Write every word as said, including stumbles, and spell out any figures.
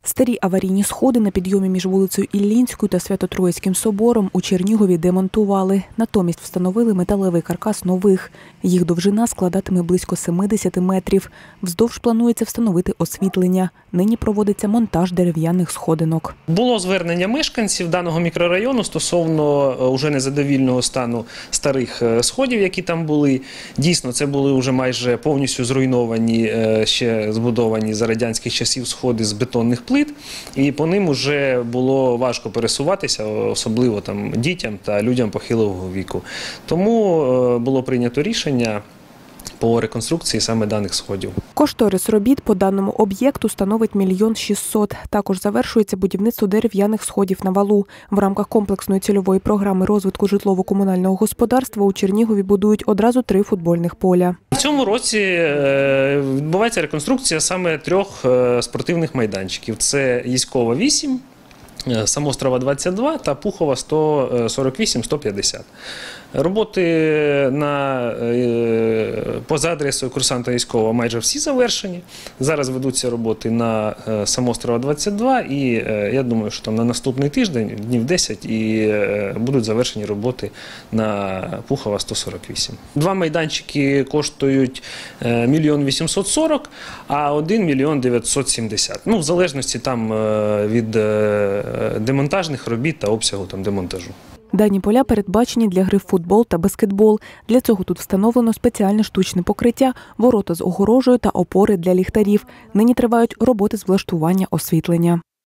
Старі аварійні сходи на підйомі між вулицею Іллінською та Свято-Троїцьким собором у Чернігові демонтували. Натомість встановили металевий каркас нових. Їх довжина складатиме близько сімдесят метрів. Вздовж планується встановити освітлення. Нині проводиться монтаж дерев'яних сходинок. Було звернення мешканців даного мікрорайону стосовно уже незадовільного стану старих сходів, які там були. Дійсно, це були вже майже повністю зруйновані, ще збудовані за радянських часів сходи з бетонних плит. І по ним вже було важко пересуватися, особливо там дітям та людям похилого віку. Тому було прийнято рішення по реконструкції саме даних сходів. Кошторис робіт по даному об'єкту становить мільйон шістсот. Також завершується будівництво дерев'яних сходів на валу. В рамках комплексної цільової програми розвитку житлово-комунального господарства у Чернігові будують одразу три футбольних поля. В цьому році відбувається реконструкція саме трьох спортивних майданчиків. Це Єськова вісім, Самострова двадцять два та Пухова сто сорок вісім - сто п'ятдесят. Роботи на, поза адресою курсанта Єськова майже всі завершені. Зараз ведуться роботи на Самострова двадцять два і я думаю, що там на наступний тиждень, днів десять, і будуть завершені роботи на Пухова сто сорок вісім. Два майданчики коштують мільйон вісімсот сорок, а один мільйон дев'ятсот сімдесят. Ну, в залежності там від демонтажних робіт та обсягу там демонтажу. Дані поля передбачені для гри в футбол та баскетбол. Для цього тут встановлено спеціальне штучне покриття, ворота з огорожею та опори для ліхтарів. Нині тривають роботи з влаштування освітлення.